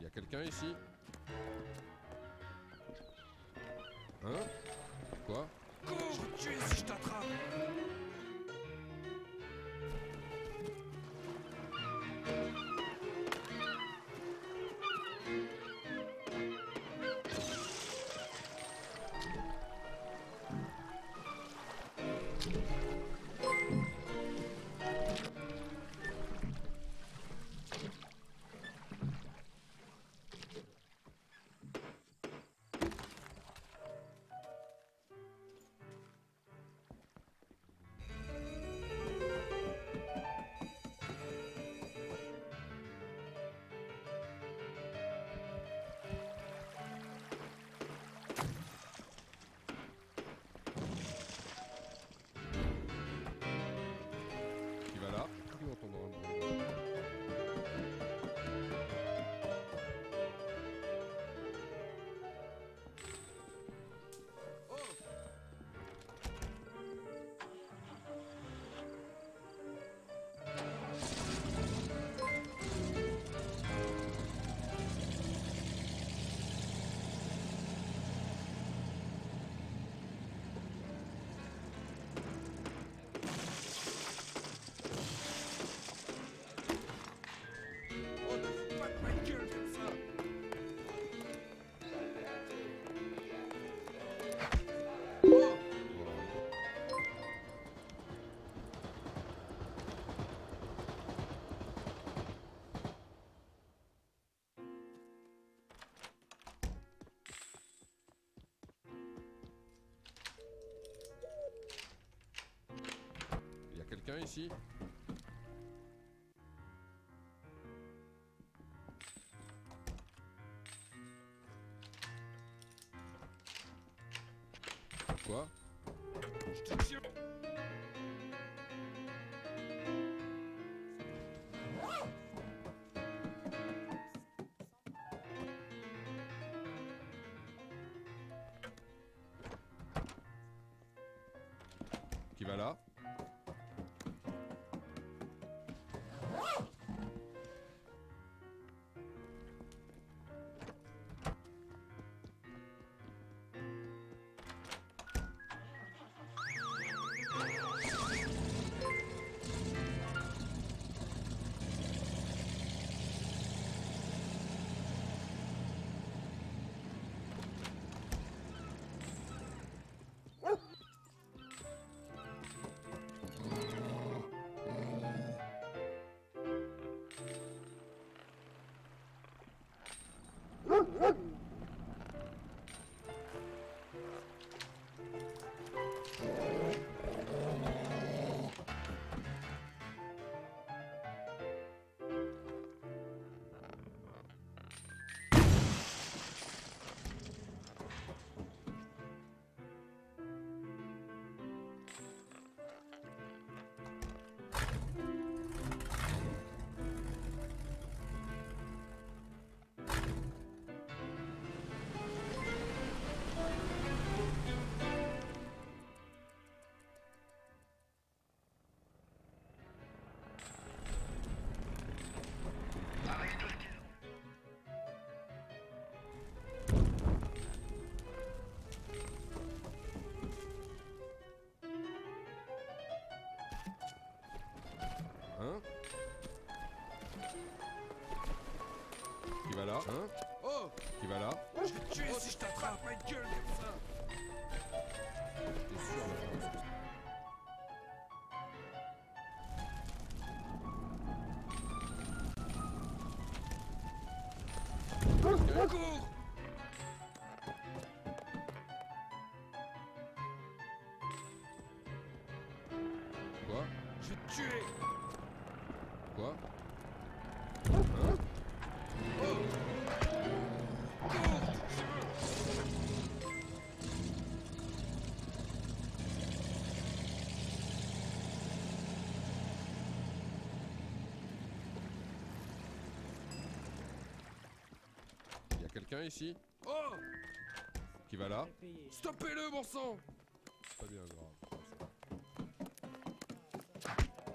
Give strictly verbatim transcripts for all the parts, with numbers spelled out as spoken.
Y'a quelqu'un ici? Hein? Quoi? Cours, je vais te tuer si je t'attrape. Qui va là? Qui entendra un bruit? Oh, ne fous pas de ma gueule comme ça. Oh, Y'a quelqu'un ici? Quoi? je te tire. Qui va là? Hein? Qui va là? Hein? Oh, Qui va là? je vais te tuer si je t'attrape ma gueule comme ça. T'es sûr là? Cours. Quoi? Je vais te tuer. Quoi? Hein? Oh, cours. Y'a quelqu'un ici? Oh, Qui va là? stoppez-le, bon sang. Pas bien grave.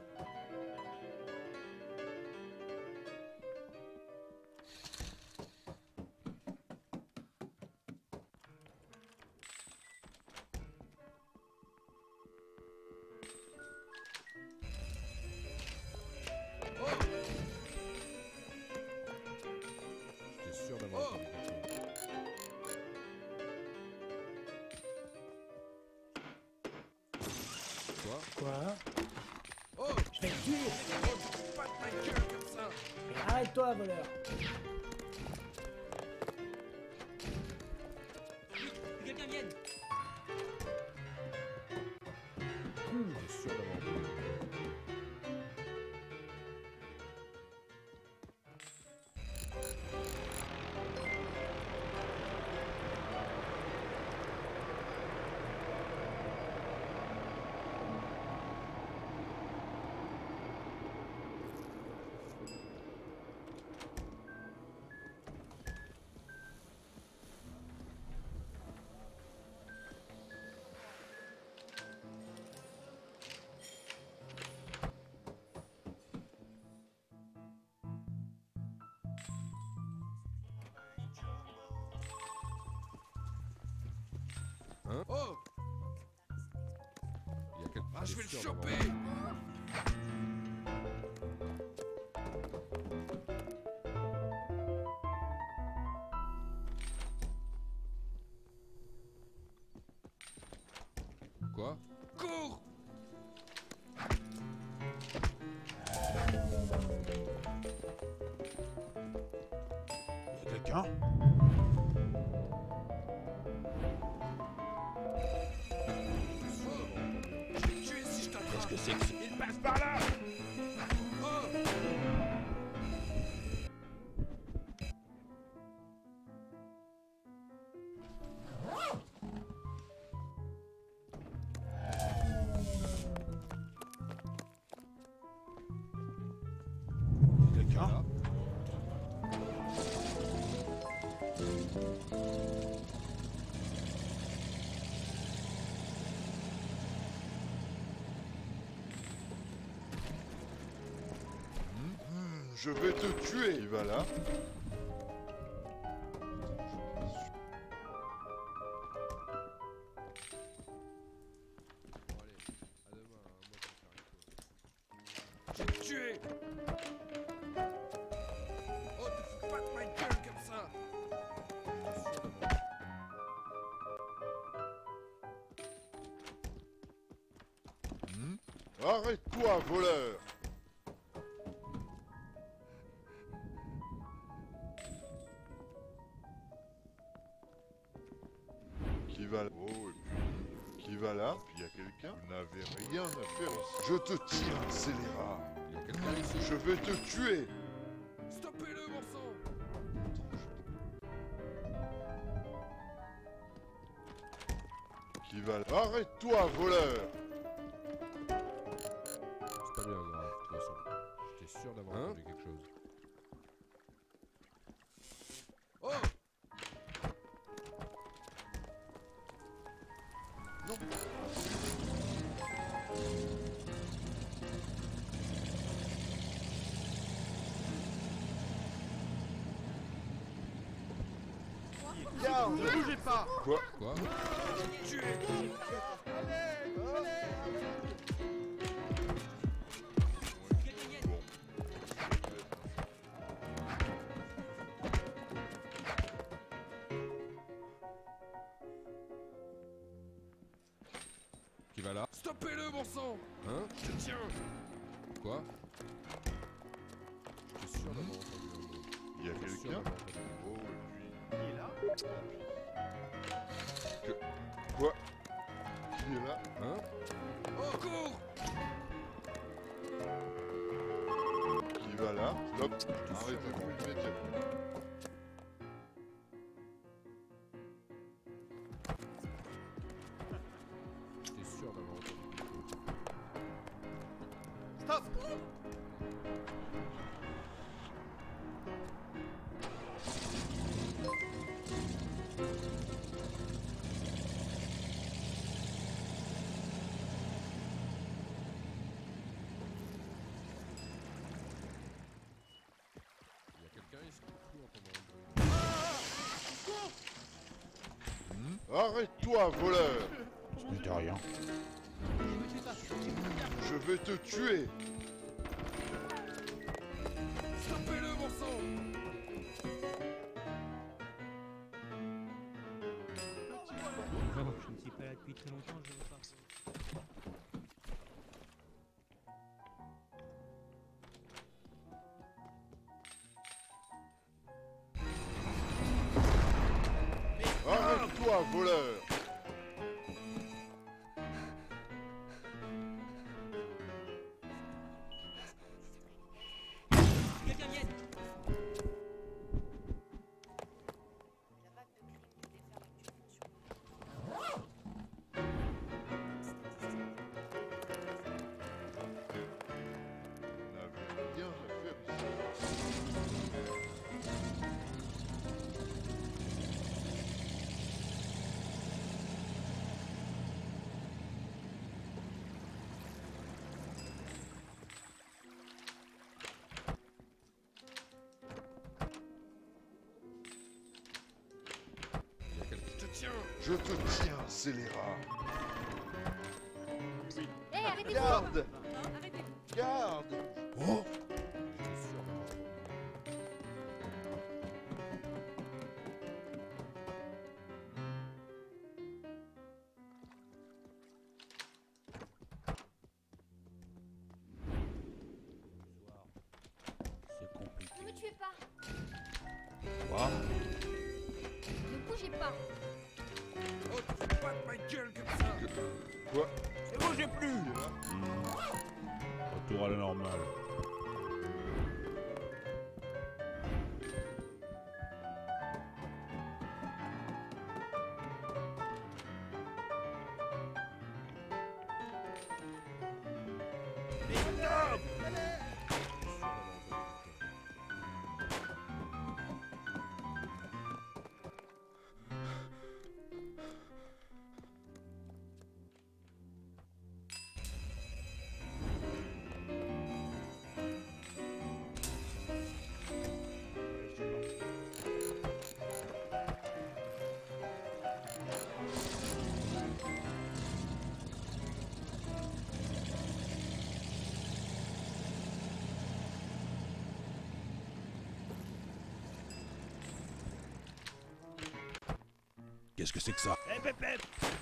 Ça. Quoi? Quoi? Oh, Je vais te tuer! oh, tu fous pas de ma gueule comme ça. Mais arrête-toi, voleur! Que quelqu'un vienne. J'étais sûr d'avoir entendu. Hein? Oh, Il y a quelqu'un. ah, je vais le sûr d'avoir choper. Quoi? Cours. Y'a quelqu'un? Je vais te tuer si je t'attrape. Qu'est-ce que c'est que ce... Il passe par là. Oh, Y'a quelqu'un? Là. Je vais te tuer. Il va là. Bon, allez, à demain, hein, moi je vais faire une chose. je vais te tuer. Oh, te fous pas de ma gueule comme ça. J'étais sûr d'avoir. Arrête-toi, voleur. Qui va là? Oh, et puis... Qui va là? Puis il y a quelqu'un? Vous n'avez rien à faire ici. Je te tire un scélérat. Il y a quelqu'un ici. Je vais te tuer. Stoppez-le, bon sang. Qui va là? Arrête-toi, voleur. C'est pas bien grave, de toute façon. J'étais sûr d'avoir Hein? entendu quelque chose. Oh, Non. garde, ne bougez pas. Quoi? Quoi? Je vais te tuer. Que quelqu'un vienne. Qui va là? Stoppez-le, bon sang. Hein? Je te tiens. Quoi? J'étais sûr d'avoir entendu un mot. Il y a J'étais sûr quelqu'un? d'avoir entendu un mot. Oh, et puis... Il est là? Que... Quoi? Qui est là? Hein? Oh, cours. Qui va là? Stop. J'étais sûr Arrête, d'avoir entendu. immédiatement. J'étais sûr d'avoir entendu quelque chose. Stop. Il y a quelqu'un ici? J'ai cru entendre un bruit. Arrête-toi, voleur. Ce n'était rien. Je vais te tuer. Stoppez-le, bon sang. Non, je ne suis pas là depuis très longtemps, je veux pas. Tais-toi, voleur! Quelqu'un vienne. La vague de crimes que déferle actuellement sur nous. On n'avait rien à faire ici. Il y a quelqu'un. Je te tiens. Je te tiens, scélérat! Hé, arrêtez-vous! Garde! Hein, arrêtez-vous! Garde! Oh! J'étais sûr d'avoir entendu. C'est compliqué. Ne me tuez pas! Quoi? Ne bougez pas! Oh, tu fais pas de ma gueule comme ça. Quoi? Et bougez plus. Hmm. Retour à la normale. Qu'est-ce que c'est que ça? Eh, pépé.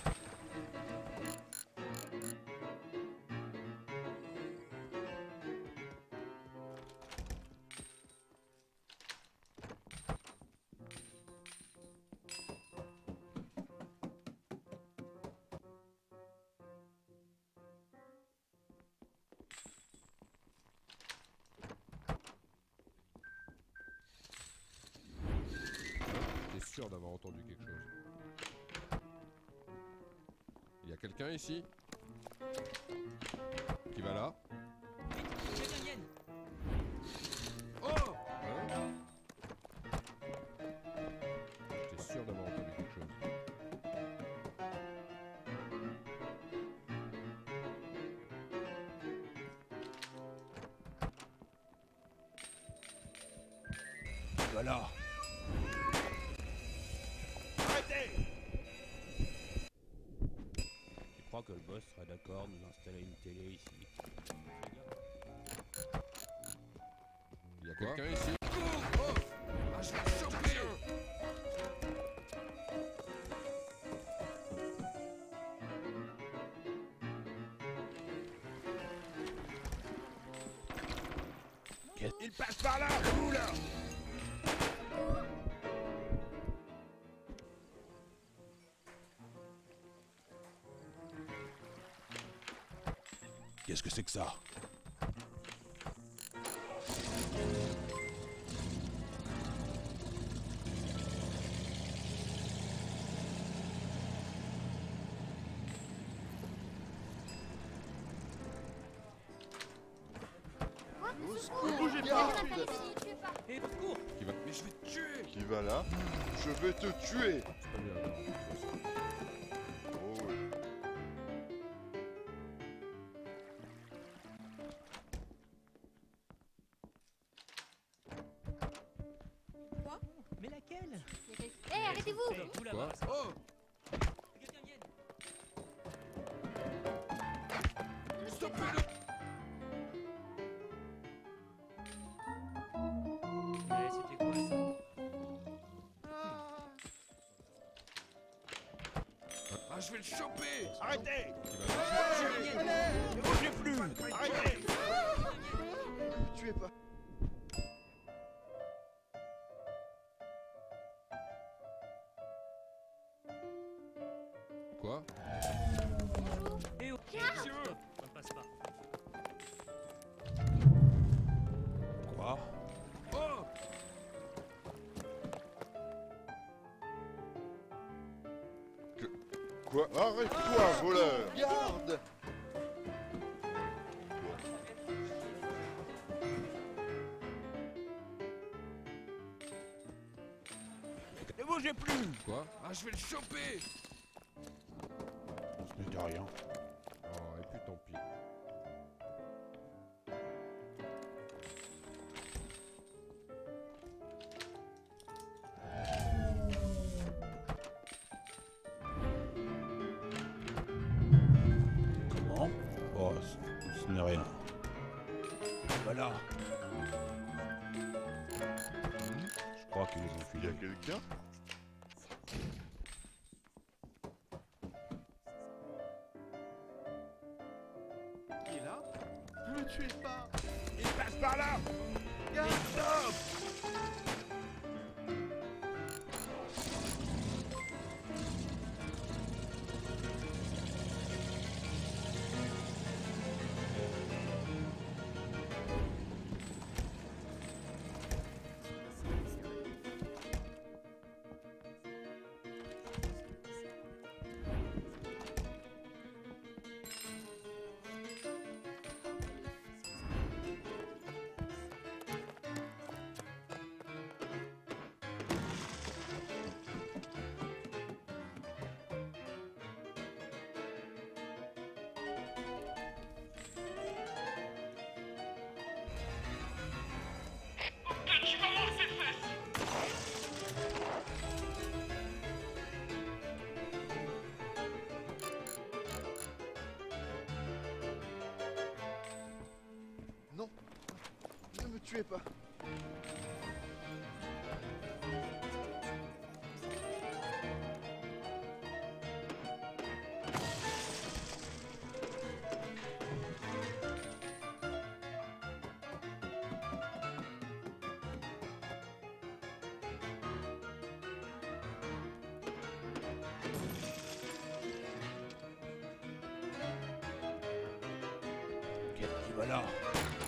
J'étais sûr d'avoir entendu quelque chose. Il y a quelqu'un ici? Qui va là? Vite, quelqu'un vienne. Oh. Hein? J'étais sûr d'avoir entendu quelque chose. Voilà. Arrêtez. Je crois que le boss serait d'accord de nous installer une télé ici. Il y a Quoi? quelqu'un ici? Oh. Ah, je vais te choper. Il passe par là. Où là? Qu'est-ce que c'est que ça? Au secours, Bougez pas. garde! Personne n'a ici, tuez pas! Et au secours. Qui va? Mais je vais te tuer. Qui va là? Je vais te tuer! C'est pas bien d'avoir entendu ça. Oh oui. Quoi? Mais laquelle? Hé, arrêtez-vous! Eh, vous Quoi? là-bas. Oh. Que quelqu'un vienne. Stoppez-le. Mais c'était quoi ça? Ah, je vais le choper. Arrêtez. Qui va là? Ne bougez plus. Arrêtez. Ne tuez pas! là. Eh oh, Monsieur. ça passe pas. Quoi? Oh. Quoi? Arrête-toi, voleur! Garde! Ne bougez plus. Quoi? Ah, je vais le choper. Ce n'était rien. Oh, et puis tant pis. Comment? Oh, ce, ce n'est rien. Voilà. Je crois qu'ils les ont Il y a filés. quelqu'un? Qui est là? Ne me tuez pas. Il passe par là! Garde, stop. Non! Ne me tuez pas! Qu'est-ce qui va là?